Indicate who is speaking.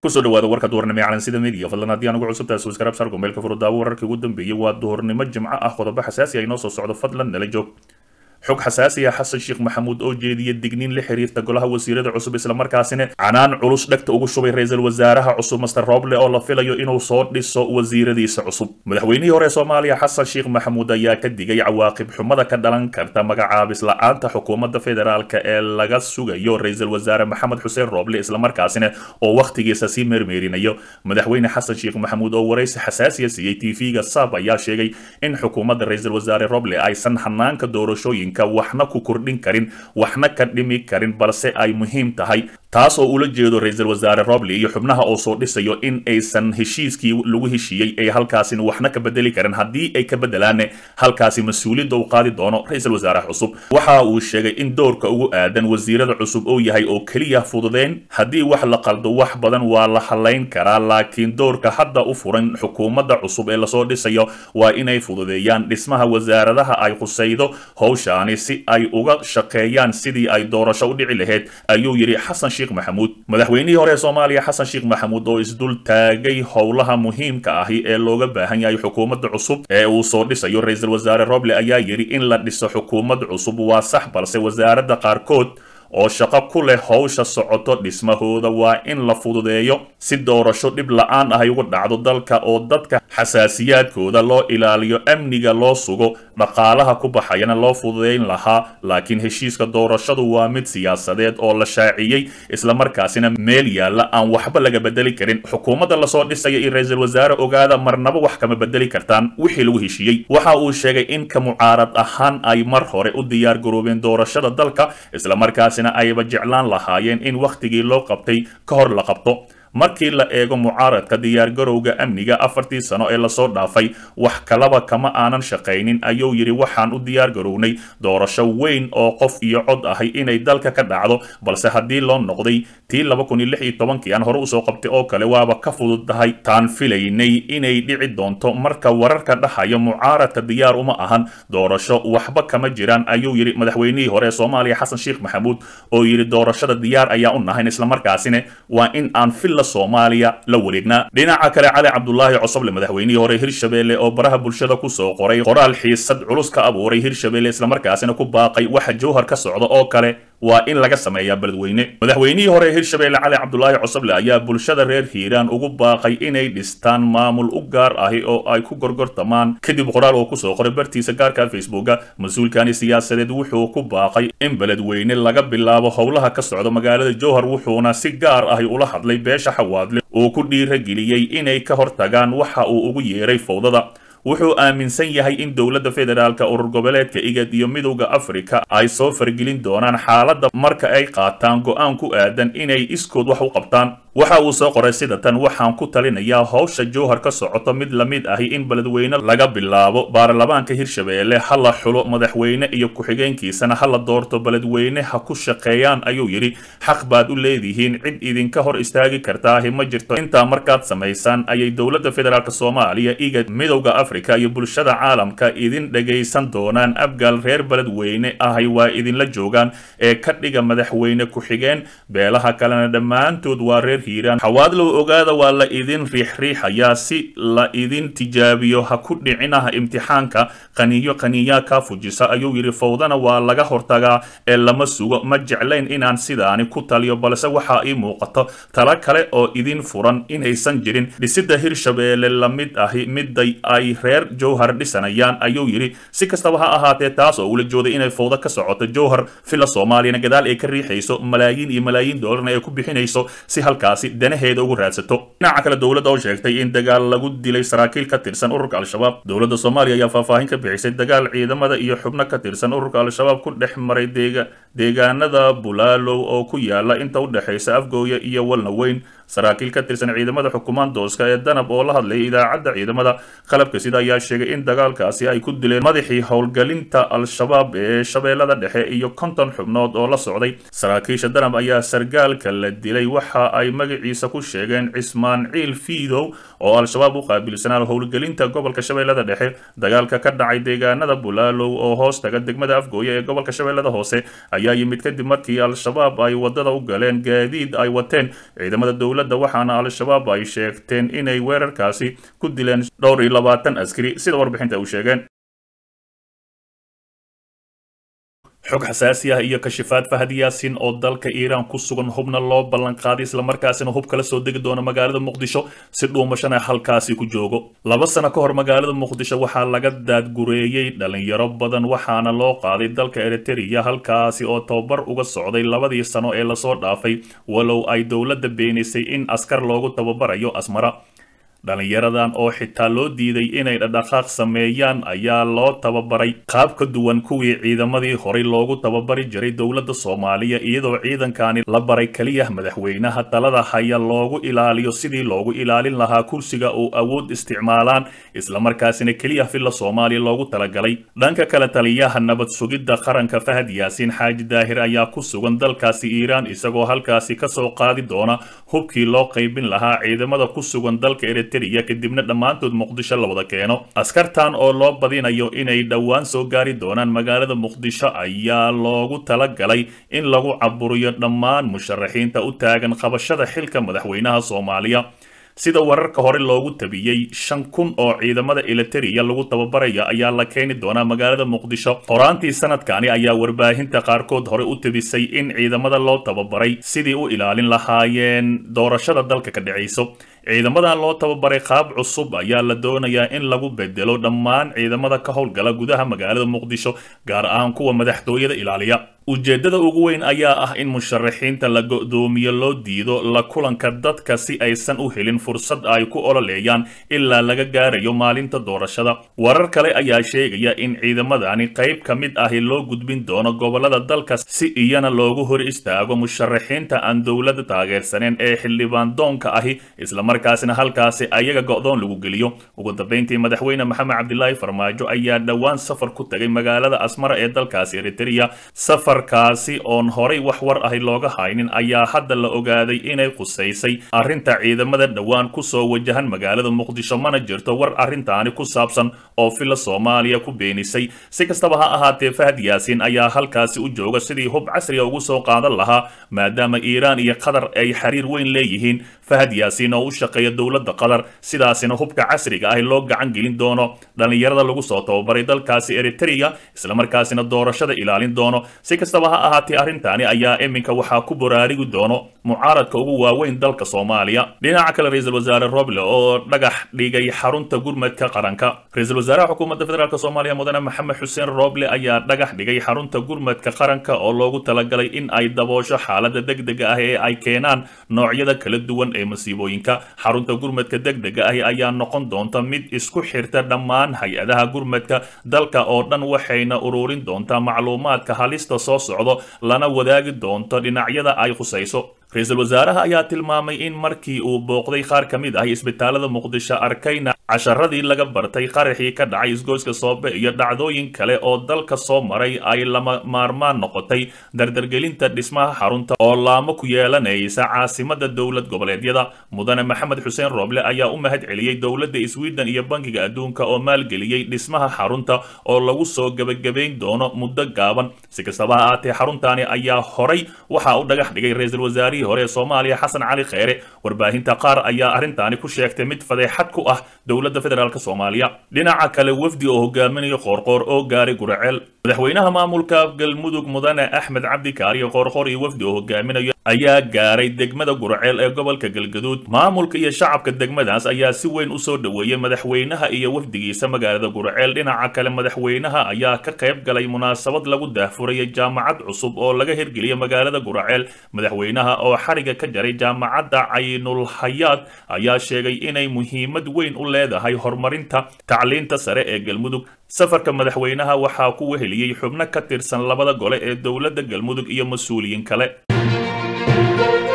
Speaker 1: kusoo dhawaada warka duhurnimo ee calansida media fadlan haddii aan ugu cusubtahay subscribe sar gombeelka furudaawo wararkii ugu dambeeyay waa duhurnimo jimco ah qodobo xasaasi ah inoo soo socdo fadlan nala joog xog xasaasi ah xasan sheekh maxamuud oo jeediyay digniin la xiriirta golaha wasiirada cusub isla markaasina canaan culus dhagta ugu shubay ra'iisul wasaaraha cusub Mr Roble oo la filayo inuu soo dhiso wasiiradiisa cusub madaxweynihii hore Soomaaliya xasan sheekh maxamuud ayaa ka digay cawaaqib xumada ka dhalan karta magacaabis la'aanta xukuumadda federaalka ee laga sugayo ra'iisul wasaare Maxamed Xuseen Roble isla markaasina oo waqtigiisa si meermeerinayo madaxweyne xasan sheekh maxamuud oo waraysi xasaasi ah siiyay TV-ga Saab ayaa sheegay in xukuumadda ra'iisul wasaare Roble aysan hanaanka doorashooyin waxna ku kordhin karin waxna ka dhimi karin balse ay muhiim tahay taas oo ula jeedo ra'iisul wasaare Roble iyo xubnaha oo soo dhisayo in aysan heshiiskii lagu heshiiyay ay halkaasina waxna ka bedeli karin haddii ay ka bedelaan halkaasi mas'uuliyadda uu qaadi doono ra'iisul wasaaraha cusub waxa uu sheegay in doorka ugu aadan wasiirada cusub oo yahay oo kaliya fududeen haddii wax la qaldo wax badan waa la haleyn karaa laakiin doorka hadda u furan xukuumadda cusub ee la soo dhisayo waa inay fududeeyaan dhismaha wasaaradaha ay qusaydo hawsha si ay uga shaqeeyaan sidii ay doorasho u dhici lahayd ayuu yiri xasan sheekh maxamuud madaxweynihii hore Soomaaliya xasan sheekh maxamuud oo isdul taagay howlaha muhiimka ah ee looga baahan yahay xukuumadda cusub ee uu soo dhisayo ra'iisul wasaare Roble ayaa yiri in la dhiso xukuumad cusub waa sax balse wasaaradda qaarkood oo shaqo ku leh hawsha socoto dhismahooda waa in la fududeeyo si doorasho dhib la'aan ah ay uga dhacdo dalka oo dadka xasaasiyaadkooda loo ilaaliyo amniga loo sugo dhaqaalaha ku baxayana loo fududeyn lahaa laakiin heshiiska doorashadu waa mid siyaasadeed oo la shaaciyay isla markaasina meel yaala aan waxba laga bedeli karin xukuumadda la soo dhisay iyo ra'iisul wasaare ogaada marnaba wax kama bedeli kartaan wixii lagu heshiiyay waxa uu sheegay in ka mucaarad ahaan ay mar hore u diyaar garoobeen doorashada dalka isla markaasina ayba jeclaan lahaayeen in waqtigii loo qabtay ka hor la qabto markii la eego mucaaradka diyaar garowga amniga 4 sano ee la soo dhaafay wax kalaba kama aanan shaqeynin ayuu yiri waxaan u diyaar garownay doorasho weyn oo qof iyo cod ahay inay dalka ka dhacdo balse hadii loo noqday tii 2016 aan hore u soo qabtay oo kale waaba ka fududahay taan filaynay inay dhici doonto marka wararka dhaxaya mucaaradka diyaar uma ahan doorasho waxba kama jiraan ayuu yiri madaxweynihii hore Soomaaliya xasan sheekh maxamuud oo yiri doorashada diyaar ayaa u nahay isla markaasina waa in aan Soomaaliya la wareegna dhinaca kale Cali Cabdullaahi Cosoble madaxweynihii hore Hirshabelle oo baraha bulshada ku soo qoray qoraal xiisad culus ka abuuray Hirshabelle isla markaasina ku baaqay waxa jawhar ka socdo oo kale waa in laga sameeyaa beledweyne madaxweynihii hore Hirshabelle Cali Cabdullaahi Cosoble ayaa bulshada reer Hiiraan ugu baaqay inay dhistaan maamul u gaar ah oo ay ku gorgortamaan kadib qoraal oo ku soo qoray bartiisa gaarka Facebooka mas'uulkani siyaasadeed wuxuu ku baaqay in beledweyne laga bilaabo howlaha ka socdo magaalada Jowhar wuxuuna si gaar ah ula hadlay beesha xawaadle oo ku dhiirigeliyay inay ka hortagaan waxa uu ugu yeeray fowdada wuxuu aaminsan yahay in dawladda federaalka urur goboleedka IGAD iyo midowga Afrika ay soo fargelin doonaan xaaladda marka ay qaataan go'aan ku aadan inay iskood wax u qabtaan waxa uu soo qoray sida tan waxaan ku talinayaa hawsha Jowhar ka socoto mid la mid ah in beledweyne laga bilaabo baarlamaanka Hirshabelle hal xulo madaxweyne iyo ku-xigeenkiisana hal doorto beledweyne ha ku shaqeeyaan ayuu yiri xaq baad u leedihiin cid idinka hor istaagi kartaa ma jirto inta markaad sameeysan ayay dawladda federaalka Soomaaliya IGAD midowga Afrika iyo bulshada caalamka idin dhageysan doonaan abgal reer beledweyne ah waa idin la joogaan ee ka dhiga madaxweyne ku-xigeen beelaha kalena dhamaantood waa reer Hiiraan xawaadlo ogaada waa la idin riixriixaya si la idin tijaabiyo ha ku dhicinaha imtixaanka qaniya ka fujisa ayuu yiri fowdana waa laga hortagaa ee lama sugo ma jeclayn inaan sidaani ku taliyo balse waxa ay muuqato tala kale oo idin furan inaysan jirin dhisida Hirshabelle la mid ah miday ay reer Jowhar dhisanayaan ayuu yiri si kastaba ha ahaatee taas oo ula jooday inay fowda ka socoto Jowhar fila Soomaaliya gadaal ay ka riixayso malaayiin iyo malaayiin dollar ay ku bixinayso si halkaas danaheeda ugu raadsato dhinaca kale dawladda oo sheegtay in dagaal lagu dilay saraakiil ka tirsan ururka al-shabaab dawladda Soomaaliya ayaa faahfaahin ka bixisay dagaal ciidamada iyo xubno ka tirsan ururka al-shabaab ku dhex maray deegaanada Bulaalow oo ku yaala inta u dhaxaysa Afgooya iyo Walnaweyn saraakiil ka tirsan ciidamada xukuumadooska ee Danab oo la hadlay idaacadda ciidamada qalabka sida ayaa sheegay in dagaalkaasi ay ku dileen madaxii howlgalinta al-shabaab ee shabeellada dhexe iyo 50 xubnood oo la socday saraakiisha Danab ayaa sargaalka la dilay waxa ay magaciisa ku sheegeen Ismaaciil Fiidow oo al-shabaab u qaabilsanaa howlgelinta gobolka shabeellada dhexe dagaalka ka dhacay deegaanada Bulaalow oo hoos taga degmada Afgooya ee gobolka shabeellada hoose ayaa yimid kadib markii al-shabaab ay wadada u galeen gaadiid ay wateen ciidamada dowladda waxaana al-shabaab ay sheegteen inay weerarkaasi ku dileen dhowr iyo 20 askari sida warbixinta uu sheegeen xog xasaasi ah iyo kashifaad Fahad Yaasin oo dalka Iiraan ku sugan hubna loo ballan qaaday isla markaasina hub kala soo degi doona magaalada Muqdisho si dhuumashana halkaasi ku joogo 2 sano ka hor magaalada Muqdisho waxaa laga daadgureeyay dhalinyaro badan waxaana loo qaaday dalka Eritrea halkaasi oo tababar uga socday 2 sano ee la soo dhaafay walow ay dowladda beenisay in askar loogu tababarayo Asmara dhalinyaradan oo xitaa loo diiday inay dhaqdhaqaaq sameeyaan ayaa loo tababaray qaab ka duwan kuwii ciidamadii hore loogu tababari jiray dowladda Soomaaliya iyadoo ciidankani la baray kaliya madaxweynaha talada haya loogu ilaaliyo sidii loogu ilaalin lahaa kursiga oo awood isticmaalaan isla markaasina kaliya filla Soomaaliya loogu talagalay dhanka kale taliyaha nabad sugidda qaranka Fahad Yaasin Xaaji Daahir ayaa ku sugan dalkaasi Iiraan isagoo halkaasi ka soo qaadi doona hubkii loo qaybin lahaa ciidamada ku sugan dalka kadibna dhammaantood Muqdisho la wada keeno askartan oo loo badinayo inay dhawaan soo gaari doonaan magaalada Muqdisho ayaa loogu talagalay in lagu caburiyo dhammaan musharaxiinta u taagan qabashada xilka madaxweynaha Soomaaliya sida wararka hore loogu tabiyay 5,000 oo ciidamada Eritrea lagu tababaraya ayaa la keeni doona magaalada Muqdisho qoraantii sanadkani ayaa warbaahinta qaarkood hore u tabisay in ciidamada loo tababaray sidii u ilaalin lahaayeen doorashada dalka ka dhacayso ciidamadan loo tababaray qaab cusub ayaa la doonayaa in lagu bedelo dhammaan ciidamada ka howlgala gudaha magaalada Muqdisho gaar ahaan kuwa madaxtooyada ilaaliya ujeedada ugu weyn ayaa ah in musharaxiinta la go'doomiyo loo diido la kulanka dadka si aysan u helin fursad ay ku ololeeyaan ilaa laga gaarayo maalinta doorashada warar kale ayaa sheegaya in ciidamadani qayb ka mid ah loo gudbin doono gobolada dalka si iyana loogu hor istaago musharaxiinta aan dowladda taageersaneen ee xildhibaan doonka ahi isla markaasina halkaasi ayaga go'doon lagu geliyo ugu dambeyntii madaxweyne Maxamed Cabdilaahi Farmaajo ayaa dhawaan safar ku tagay magaalada Asmara ee dalkaasi Eritrea kaasi oon horay wax war ah looga haynin ayaa hadda la ogaaday inay qusaysay arinta ciidamada dhawaan ku soo wajahan magaalada Muqdisho mana jirto war arintaani ku saabsan oo fila Soomaaliya ku beenisay si kastaba ha ahaatee Fahad Yaasin ayaa halkaasi u jooga sidii hub casri ah ugu soo qaadan lahaa maadaama Iiraan iyo Qatar ay xiriir weyn leeyihiin Fahad Yaasin oo u shaqeeya dowladda Qatar sidaasina hubka casriga ah loo gacan gelin doono dhalinyarada lagu soo tababaray dalkaasi Eritrea isla markaasina doorashada ilaalin doono si kastaba ha ahaatee arintani ayaa iminka waxa ku baraarigi doono mucaaradka ugu waaweyn dalka Soomaaliya dhinaca kale ra'iisul wasaare Roble oo dhagax dhigay xarunta gurmadka qaranka ra'iisul wasaaraha xukuumadda federaalka Soomaaliya mudane Maxamed Xuseen Roble ayaa dhagax dhigay xarunta gurmadka qaranka oo loogu talagalay in ay daboosho xaaladda degdega ah ee ay keenaan noocyada kala duwan ee masiibooyinka xarunta gurmadka degdega ah ayaa noqon doonta mid isku xirta dhammaan hay'adaha gurmadka dalka oo dhan waxayna ururin doontaa macluumaadka halista soo socdo lana wadaagi doonto dhinacyada ay khusayso ra'iisul wasaaraha ayaa tilmaamay in markii uu booqday qaar ka mid ah isbitaalada Muqdisho arkayna casharadii laga bartay qaraxii ka dhacay isgoyska Soobe iyo dhacdooyin kale oo dalka soo maray ay lama maarmaan noqotay dardargelinta dhismaha xarunta oo laamo ku yeelanaysa caasimada dowlad goboleedyada mudane Maxamed Xuseen Roble ayaa u mahad celiyay dowladda Sweden iyo Bangiga Adduunka oo maalgeliyay dhismaha xarunta oo lagu soo gabagabeyn doono muddo gaaban si kastaba ha ahaatee xaruntani ayaa horay waxa uu dhagax dhigay ra'iisul wasaare hore Soomaaliya Xasan Cali Kheyre warbaahinta qaar ayaa arintani ku sheegtay mid fadeexad ku ah dowladda federaalka Soomaaliya dhinaca kale wafdi oo hogaaminayo Qoorqoor oo gaaray Guraceel madaxweynaha maamulka Galmudug mudane Axmed Cabdi Kaariyo Qoorqoor iyo wafdi oo hogaaminayo ayaa gaaray degmada Guraceel ee gobolka Galgaduud maamulka iyo shacabka degmadaas ayaa si weyn u soo dhaweeyay madaxweynaha iyo wafdigiisa magaalada Guraceel dhinaca kale madaxweynaha ayaa ka qayb galay munaasabad lagu daahfuray jaamacad cusub oo laga hirgeliyay magaalada Guraceel madaxweynaha oo xariga ka jaray jaamacadda Aynul Hayaat ayaa sheegay inay muhiimad weyn u leedahay horumarinta tacliinta sare ee Galmudug safarka madaxweynaha waxa ku weheliyay xubno ka tirsan labada gole ee dowladda Galmudug iyo mas'uuliyiin kale